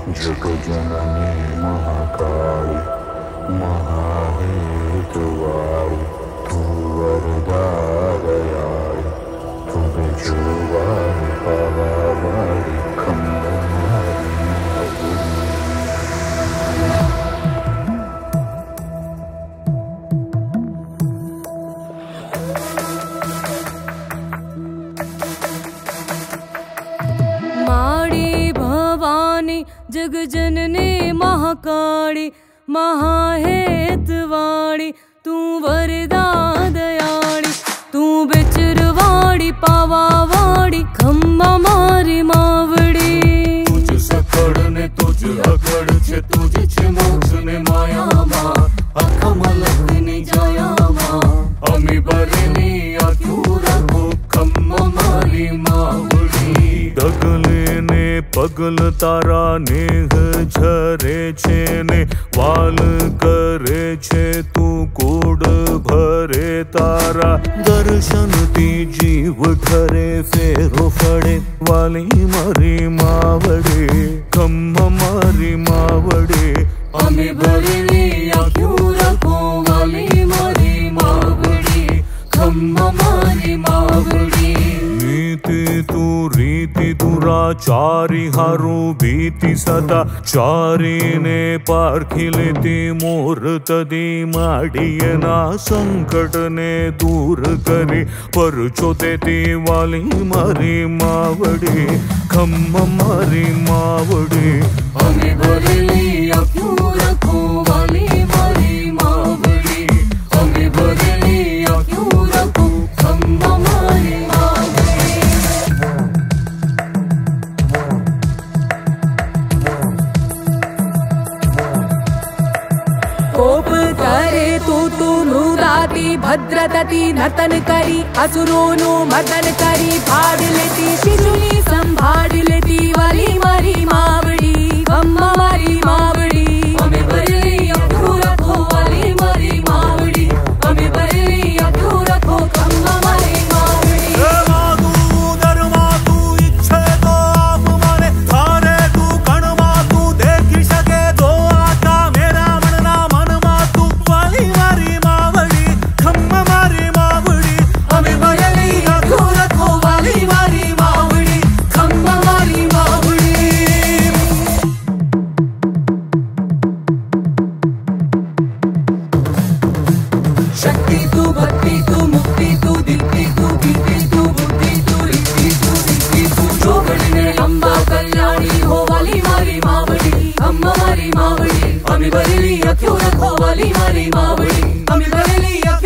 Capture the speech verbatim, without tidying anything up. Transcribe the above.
जगजननी महाकाली महाहेतुवारी तू वरदा दयाली तू बेजुवारी पावावारी खम्बनारी माड़ी भवानी जगजननी महाकाली महाहेतवाड़ी तू वरदा दयाड़ी तू बेचरवाड़ी पावावाड़ी खम्मा मारी मावड़ी तुझ सकड़ने तुझ अकड़ छे तुझ छे मोक्षने माया मा अख मलकने जाया मा अमी बरेनी अक्यूरा को खम्मा मारी मावड़ी डगले ने पगल तारा नेह झरे छे ने वाल करे छे तू कूड़ भरे तारा दर्शन ती जीव ठरे फेरो फड़े वाली मारी मावड़े खम्मा मारी मावड़े अमी भरेली क्यों रखो वाली मारी मावड़ी खम्मा मारी मावड़ी नीति तू रीति तुरा चारी हारू भीति सदा चारी ने पारखी लेती मोर तदी माड़ियना संकट ने दूर करी परचो देती वाली मारी मावड़ी खम्मा मारी मावड़ी हमें भरेली क्यों रखो वाली मारी मावड़ी हमें भरेली क्यों रखो खम्मा मारी कोप करे तू तू मृदाती भद्रतती नर्तन करी असुरोनु मर्दन करी भाड़ लेती शिशुनी संभाड़ लेती वाली मारी मावड़ी खम्मा मारी मावड़ी हमें भरेली क्यों रखो वाली मारी मावड़ी हमें भरेली क्यों रखो खम्मा मारी मावड़ी शक्ति तू भक्ति तू मुक्ति तू दीप्ति तू गीति तू बुद्धि तू रीति तू सिद्धि तू जोगड़ने अम्बा कल्याणी हो वाली मारी मावड़ी अम्मा मारी मावड़ी अमी भरेली क्यों रखो वाली मारी मावड़ी अमी भरेली